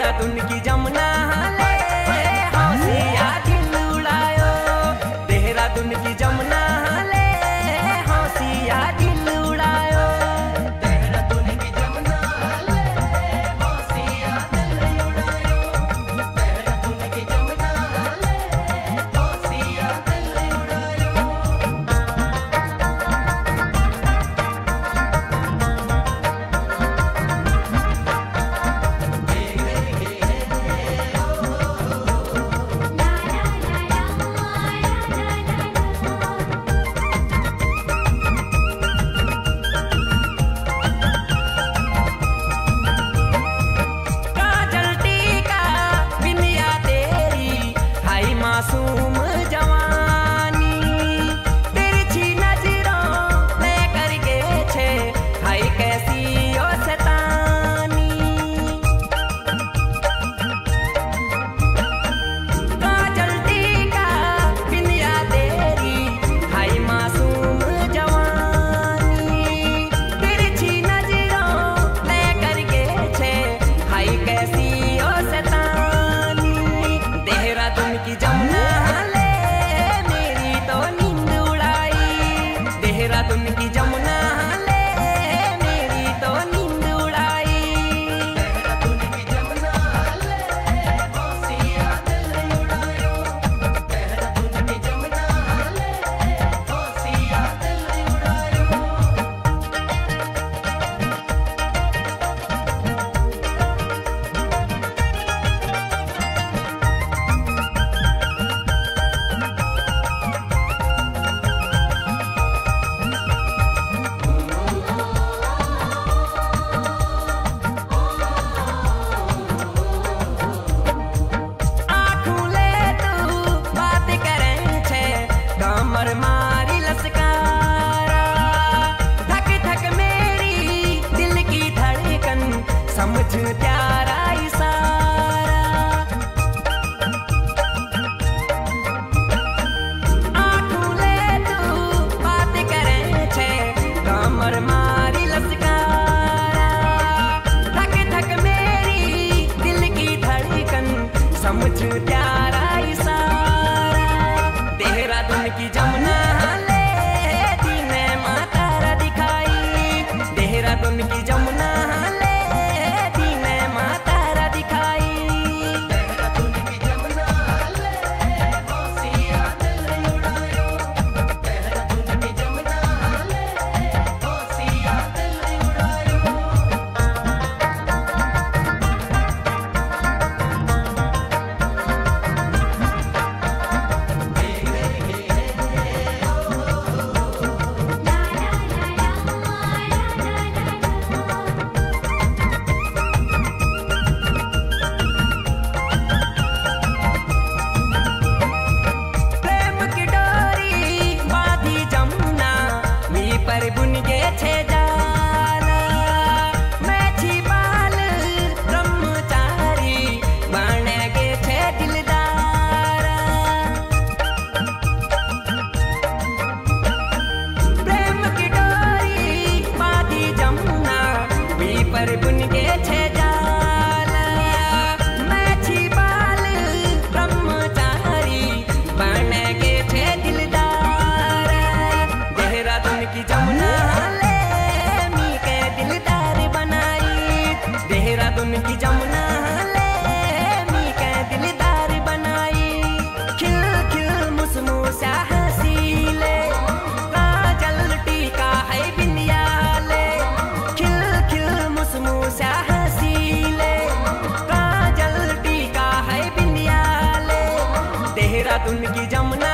देहरादून की जमुना ले हौसिया दिल उड़ायो, देहरादून की जमुना ले हौसिया दिल उड़ायो, देहरादून की जमुना ले हौसिया दिल उड़ायो, देहरादून की जमुना ले हौसिया दिल उड़ायो। मासूम जवानी तिरछी नजरों ले करके छे हाय कैसी ओ शैतानी, काजल टीका बिंदिया तेरी हाय मासूम जवानी तिरछी नजरों ले करके छे हाय कैसी ओ शैतानी। देहरादून की जमुना ले मेरी तो नींद उड़ाई, देहरादून की जमुना ले मेरी तो नींद उड़ाई, देहरादून की जमुना ले हौसिया दिल उड़ायो, देहरादून की जमुना ले हौसिया दिल उड़ायो। कमर मारी लसकारा धक धक मेरी दिल की धड़कन समझ प्यारा इशारा, आँखों ले तू बात करे छे कमर मारी लसकारा धक धक मेरी दिल की धड़कन समझ प्यारा इशारा। देहरादून की जमुना ले दीने मातारा दिखाई, देहरादून की जमुना ले दीने मातारा दिखाई, देहरादून की जमुना ले हौसिया दिल उड़ायो, देहरादून की जमुना ले हौसिया दिल उड़ायो। पर बुन के छे जाला मैं छिपाल ब्रह्मचारी बने के छे दिलदारा, प्रेम की डोरी बाधी जमुना भी पर बुन के छे जाला मैं छिपाल ब्रह्मचारी बने के छे दिलदारा। देहरादून की जमुना ले मी के दिलदार बनाई, देहरादून की जमुना ले मी के दिलदार बनाई, खिल खिल मुसमुसा हंसीले काजल टीका है बिंदिया ले, खिल खिल मुसमुसा हंसीले काजल टीका है बिंदिया ले, देहरादून की जमुना